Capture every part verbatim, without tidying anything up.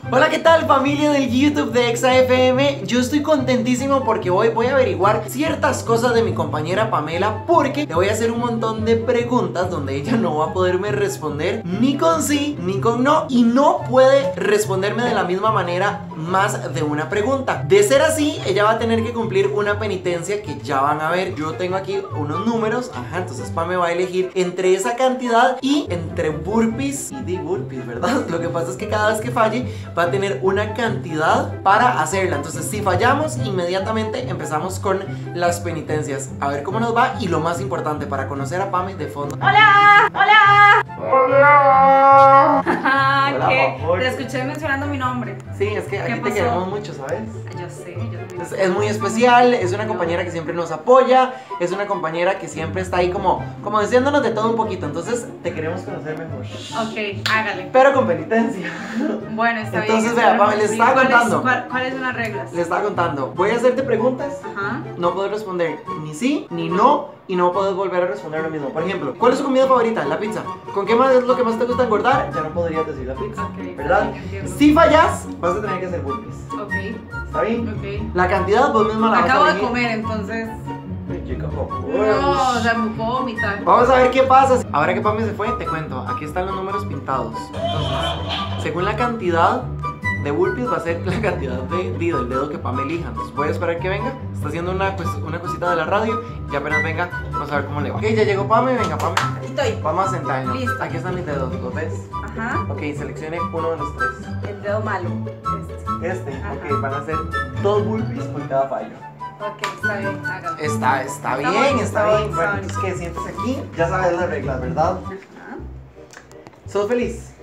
Hola, ¿qué tal, familia del YouTube de Exa F M? Yo estoy contentísimo porque hoy voy a averiguar ciertas cosas de mi compañera Pamela, porque le voy a hacer un montón de preguntas donde ella no va a poderme responder ni con sí ni con no, y no puede responderme de la misma manera más de una pregunta. De ser así, ella va a tener que cumplir una penitencia que ya van a ver. Yo tengo aquí unos números, ajá, entonces Pame va a elegir entre esa cantidad y entre burpees y de burpees, ¿verdad? Lo que pasa es que cada vez que falle va a tener una cantidad para hacerla. Entonces, si fallamos, inmediatamente empezamos con las penitencias. A ver cómo nos va, y lo más importante, para conocer a Pame de fondo. ¡Hola! ¡Hola! ¡Hola! Hola, ¿Qué? favor. Te escuché mencionando mi nombre. Sí, es que aquí te pasó? queremos mucho, ¿sabes? Yo sé, yo sé. Es, es muy especial, es una compañera que siempre nos apoya, es una compañera que siempre está ahí como, como diciéndonos de todo un poquito. Entonces, te queremos conocer mejor. Ok, hágale. Pero con penitencia. Bueno, está Entonces, bien. vea, Pame, les estaba ¿Cuáles- contando. cuál- ¿Cuáles son las reglas? Le estaba contando. Voy a hacerte preguntas. Ajá. No puedes responder ni sí ni no, y no puedes volver a responder lo mismo. Por ejemplo, ¿cuál es tu comida favorita? La pizza. ¿Con qué más es lo que más te gusta engordar? Ya no podrías decir la pizza, Ok, ¿verdad? ok, entiendo. Si fallas, vas a tener que hacer burpees. Ok, ¿Está bien? ok. La cantidad vos misma la vas Acabo a de elegir. comer, entonces. Ay, chica, por favor. No, o sea, me puedo vomitar. Vamos a ver qué pasa. Ahora que Pame se fue, te cuento. Aquí están los números pintados. Entonces, según la cantidad de burpees, va a ser la cantidad de, de del dedo que Pame elija. Entonces voy a esperar que venga. Está haciendo una, pues, una cosita de la radio. Y apenas venga, vamos a ver cómo le va. Ok, ya llegó Pame. Venga, Pame. Aquí estoy. Vamos a sentarnos. Listo. Aquí están mis dedos. ¿Los ves? Ajá. Ok, seleccione uno de los tres. El dedo malo. Este. Este. Ajá. Ok, van a ser dos burpees por cada fallo. Ok, está bien, hágalo. Está, está bien, bien, está está bien. bien, Bueno, está entonces que sientes aquí. Ya sabes las reglas, ¿verdad? Ajá. ¿Sos feliz?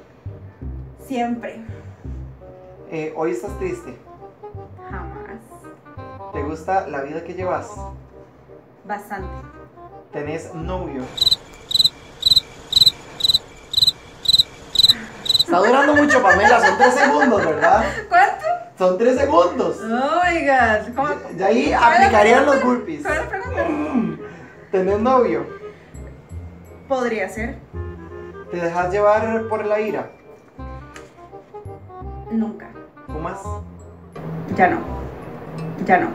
Siempre. Eh, hoy estás triste. Jamás. ¿Te gusta la vida que llevas? Bastante. ¿Tenés novio? Está durando mucho, Pamela. Son tres segundos, ¿verdad? ¿Cuánto? Son tres segundos. Oh my god. ¿Cómo? Y ahí ¿Cuál es la aplicarían los pregunta? burpees. ¿Cuál es la pregunta? ¿Tenés novio? Podría ser. ¿Te dejas llevar por la ira? Nunca. ¿Fumas? Ya no. Ya no.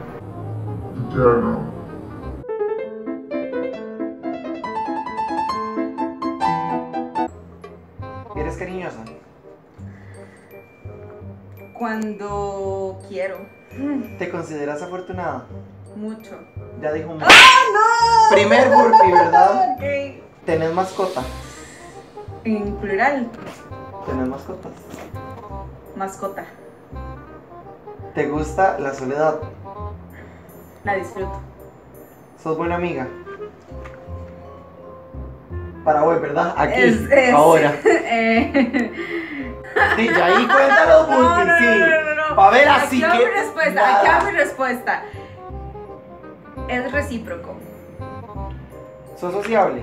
¿Eres cariñosa? Cuando quiero. ¿Te consideras afortunada? Mucho. Ya dijo mucho. ¡Ah, no! Primer burpee, ¿verdad? Ok. ¿Tenés mascota? En plural. ¿Tenés mascotas? Mascota. ¿Te gusta la soledad? La disfruto. ¿Sos buena amiga? Para hoy, ¿verdad? Aquí, Es- es- ahora. Eh, Sí, ya ahí cuenta los no, burpees, no, sí. no, no, no, no. Pa' ver así Aquí va que mi respuesta. nada. Aquí va mi respuesta. Es recíproco. ¿Sos sociable?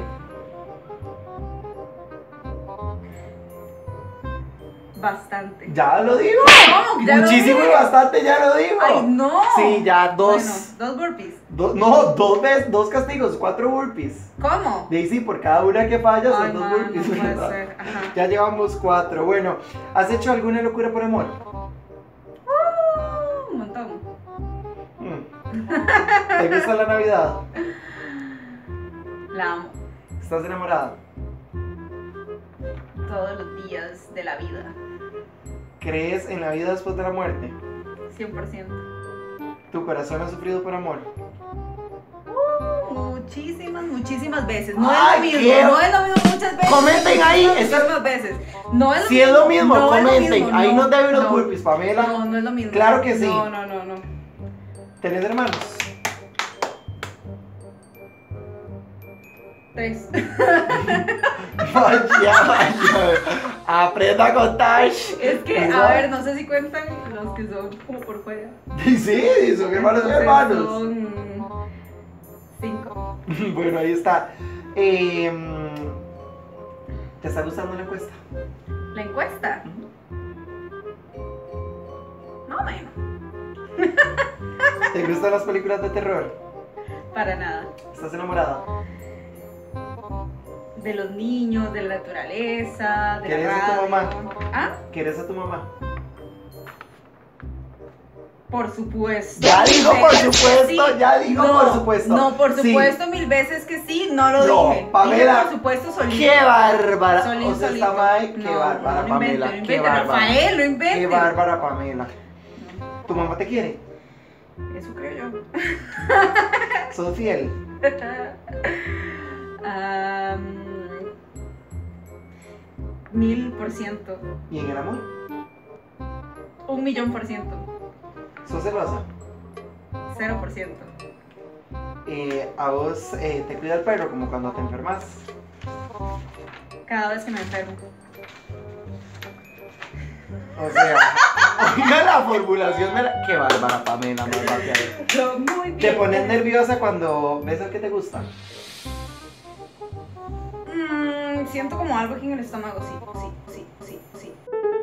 Bastante. Ya lo digo. ¿Cómo que ya lo Muchísimo y dije? bastante, ya lo digo. Ay, no. Sí, ya dos. Bueno, dos burpees. Do- no, dos veces, dos castigos, cuatro burpees. ¿Cómo? Y ahí sí, por cada una que fallas son Ay, dos man, burpees, no puede ¿verdad? ser. Ajá. Ya llevamos cuatro. Bueno, ¿has hecho alguna locura por amor? Uh, un montón. Hmm. ¿Te gusta la Navidad? La amo. ¿Estás enamorada? Todos los días de la vida. ¿Crees en la vida después de la muerte? cien por ciento. ¿Tu corazón ha sufrido por amor? Uh, muchísimas, muchísimas veces. No Ay, es lo ¿qué? mismo. No es lo mismo muchas veces. Comenten ahí, Muchísimas está- veces. No es lo Si mismo. es lo mismo, no es lo comenten. mismo, Ahí no, nos deben los no. burpees, Pamela. No, no es lo mismo. Claro que sí. No, no, no, no. ¿Tenés hermanos? Tres. Vaya, vaya. Aprenda a contar. Es que, a ¿Verdad? ver, no sé si cuentan los que son como por fuera. Sí, sí, son hermanos Entonces, hermanos. Son cinco. Bueno, ahí está. Eh, ¿Te está gustando la encuesta? La encuesta. No, menos. ¿Te gustan las películas de terror? Para nada. ¿Estás enamorada? De los niños, de la naturaleza, de ¿Querés la a tu radio. mamá? ¿Ah? ¿Quieres a tu mamá? Por supuesto. Ya Mil dijo por veces que supuesto, sí. ya dijo No, por supuesto. No, por Sí. supuesto, mil veces que sí, no lo No, dije. Pamela, Dije por supuesto solito. ¡Qué bárbara! Solito, O sea, solito. está mal. ¡Qué No, bárbara, no, no Pamela! invente, no ¡Qué invente, bárbara! Rafael, no invente. ¡Qué bárbara, Pamela! ¿Tu mamá te quiere? Eso creo yo. ¿Sos fiel? Am, mil por ciento. ¿Y en el amor? Un millón por ciento. ¿Sos celosa? Cero por ciento. Eh, ¿A vos eh, te cuida el perro como cuando te enfermas? Cada vez que me enfermo. O sea, oiga la formulación de la... ¡Qué bárbara, Pamela! Más rápida. Yo muy bien. ¿Te pones nerviosa cuando ves al que te gusta? Mm, siento como algo aquí en el estómago, sí, sí, sí, sí, sí.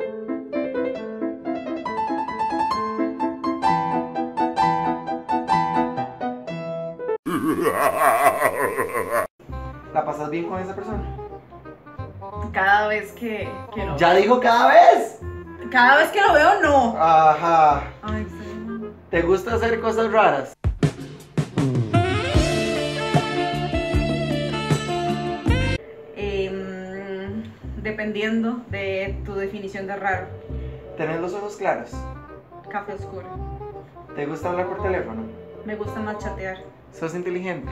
¿La pasas bien con esa persona? Cada vez que, que lo ¿Ya dijo cada vez? Cada vez que lo veo, no. Ajá. Ay, sí. ¿Te gusta hacer cosas raras? Em, dependiendo de tu definición de raro. ¿Tenés los ojos claros? Café oscuro. ¿Te gusta hablar por teléfono? Me gusta más chatear. ¿Sos inteligente?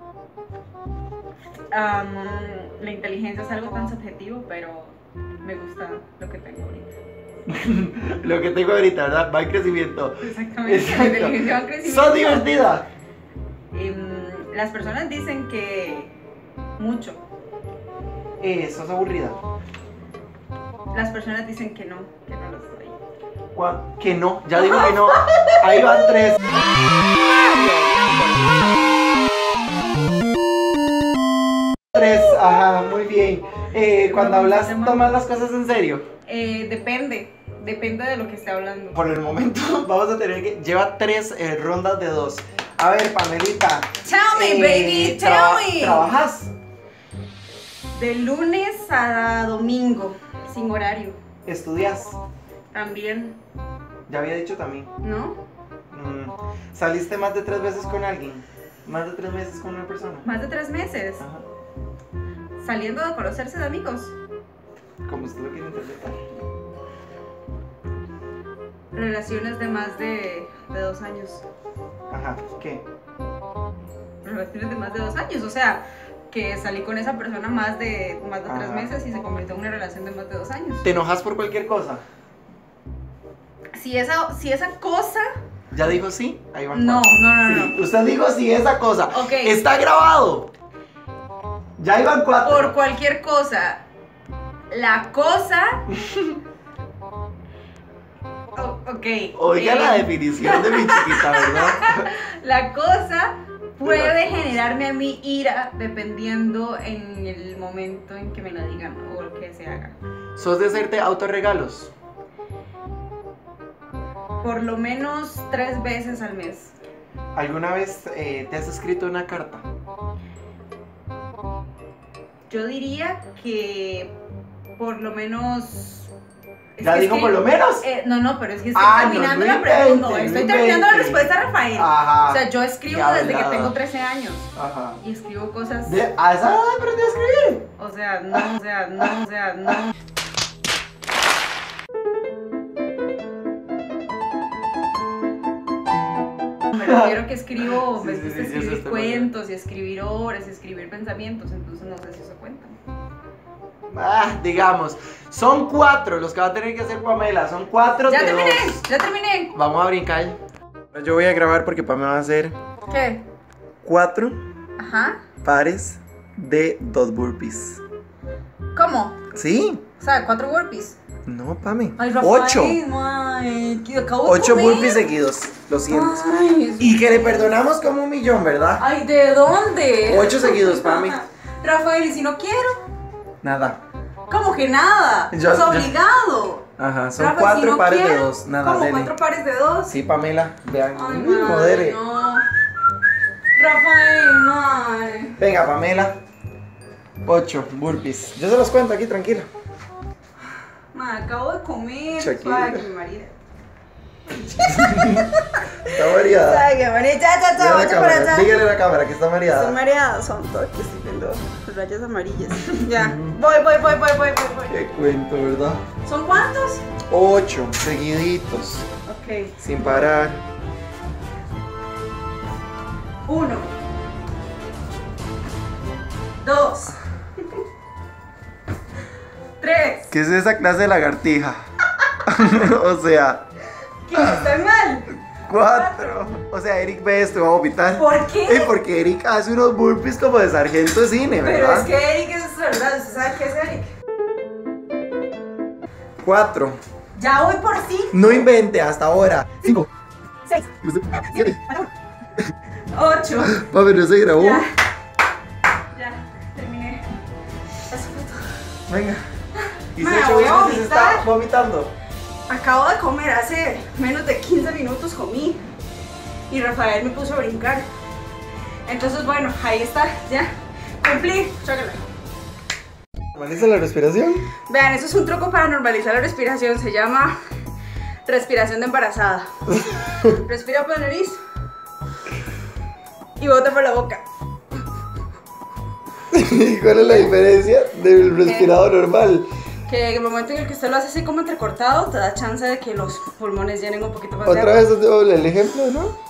Am, la inteligencia es algo tan subjetivo, pero me gusta lo que tengo ahorita. Lo que tengo ahorita, ¿verdad? Va en crecimiento. Exactamente. Exacto. La inteligencia va en crecimiento. ¿Sos divertida? Em, las personas dicen que mucho. Eh, ¿sos aburrida? Las personas dicen que no, que no lo soy. ¿Cuál? Que no, ya digo que no. Ahí van tres. Tres, ajá, muy bien. Eh, cuando hablas, ¿tomas las cosas en serio? Eh, depende, depende de lo que esté hablando. Por el momento vamos a tener que... Lleva tres eh, rondas de dos. A ver, Pamelita. Tell me, eh, baby, tell traba- me. ¿Trabajas? De lunes a domingo, sin horario. ¿Estudias? También, Ya había dicho también. ¿no? Mm, ¿Saliste más de tres veces con alguien? ¿Más de tres meses con una persona? Más de tres meses. Ajá. Saliendo a conocerse de amigos. Como usted lo quiere interpretar. Relaciones de más de, de dos años. Ajá, ¿qué? Relaciones de más de dos años. O sea, que salí con esa persona más de, más de tres Ajá. meses y se convirtió en una relación de más de dos años. ¿Te enojas por cualquier cosa? Si esa, si esa cosa... ¿Ya dijo sí? Ahí van No, cuatro. no, no, Sí, no. usted dijo sí esa cosa. Ok. Está grabado. Ya iban cuatro. Por cualquier cosa. La cosa... Oh, ok. Oiga eh, la definición de mi chiquita, ¿verdad? La cosa puede generarme a mí ira dependiendo en el momento en que me la digan o lo que se haga. ¿Sos de hacerte autorregalos? Por lo menos tres veces al mes. ¿Alguna vez eh, te has escrito una carta? Yo diría que por lo menos... es ¿Ya que digo es por que- lo menos? eh, no, no, pero es que estoy Ah, no, terminando no la pregunta. No, invente, estoy no terminando la invente. respuesta, Rafael. Ajá. O sea, yo escribo Qué desde que hablada. tengo trece años Ajá. y escribo cosas. De, ¿A esa edad aprendí a escribir? O sea, no, o sea, no, o sea, no. Me refiero que escribo, me Sí, sí, gusta sí, sí, eso escribir está muy bien. cuentos y escribir obras y escribir pensamientos, entonces no sé si eso cuenta. Ah, digamos. Son cuatro los que va a tener que hacer Pamela. Son cuatro Ya de terminé, dos. ya terminé. Vamos a brincar. Yo voy a grabar porque Pamela va a hacer ¿Qué? cuatro Ajá. pares de dos burpees. ¿Cómo? ¿Sí? O sea, cuatro burpees. No, Pame. Ay, Rafael, Ocho. ay, que acabo de Ocho comer. burpees seguidos. Lo siento. Ay, Y que le perdonamos como un millón, ¿verdad? ay, ¿de dónde? Ocho seguidos, Pame. Rafael, ¿y si no quiero? Nada. ¿Cómo que nada? Yo- es yo- obligado. Ajá, son Rafa, cuatro si no pares de quiero, dos. Nada, ¿Cómo dele. cuatro pares de dos? Sí, Pamela. Vean. Ay, Mm, madre, modere. no. Rafael, madre. Venga, Pamela. Ocho burpees. Yo se los cuento aquí, tranquila. Ma, acabo de comer. Shakira. Suave, que me marida. Está mareada. Suave, que me marida. Ya, ya, ya, Dígale a la vaya para cámara, allá. dígale a la cámara que está Estoy mareada. mareada, son todo que estoy viendo rayas amarillas. Ya, voy, voy, voy, voy, voy, voy, voy. Qué cuento, ¿verdad? ¿Son cuántos? Ocho seguiditos, Ok. sin parar. Uno. Dos. Tres. ¿Qué es esa clase de lagartija? O sea, ¿Qué? ¿Estoy mal? cuatro. O sea, Eric ve esto y va a vomitar. ¿Por qué? Eh, porque Eric hace unos burpees como de sargento de cine, Pero ¿verdad? es que Eric es verdad, ¿usted sabe qué es Eric? Cuatro. Ya voy por sí. No invente hasta ahora. Cinco. Seis. Siete. Ocho. Papi, no se grabó. Ya. Ya, terminé. Eso fue todo. Venga. Y Me se voy a se está vomitar. vomitando. Acabo de comer hace menos de quince minutos comí. Y Rafael me puso a brincar. Entonces, bueno, ahí está, ya. Cumplí. Chócala. ¿Normaliza la respiración? Vean, eso es un truco para normalizar la respiración. Se llama respiración de embarazada. Respira por la nariz y bota por la boca. ¿Cuál es la diferencia del respirado normal? Que en el momento en el que usted lo hace así como entrecortado, te da chance de que los pulmones llenen un poquito más de Otra agua. vez doble el ejemplo, ¿no?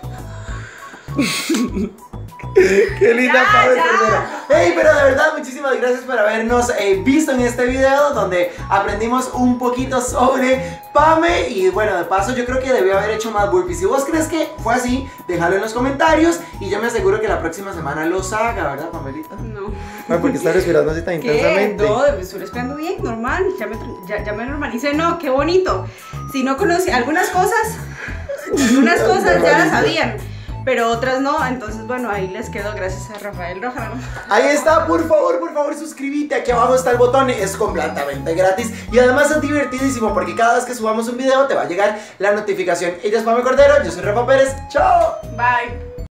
Qué linda Ya, Pablo ya. Cordero. Hey, pero de verdad, muchísimas gracias por habernos eh, visto en este video donde aprendimos un poquito sobre Pame. Y bueno, de paso yo creo que debió haber hecho más burpees. Si vos crees que fue así, déjalo en los comentarios y yo me aseguro que la próxima semana los haga, ¿verdad, Pamelita? No. Bueno, porque está respirando así tan ¿Qué? intensamente. No, me estoy respirando bien, normal. Ya me, ya, ya me normalicé, no, qué bonito. Si no conocía algunas cosas, algunas cosas ya las sabían, pero otras no. Entonces, bueno, ahí les quedo gracias a Rafael Rafael. Ahí está, por favor, por favor, suscríbete. Aquí abajo está el botón, es completamente gratis y además es divertidísimo porque cada vez que subamos un video te va a llegar la notificación. Ella es Pame Cordero, yo soy Rafa Pérez. ¡Chao! Bye.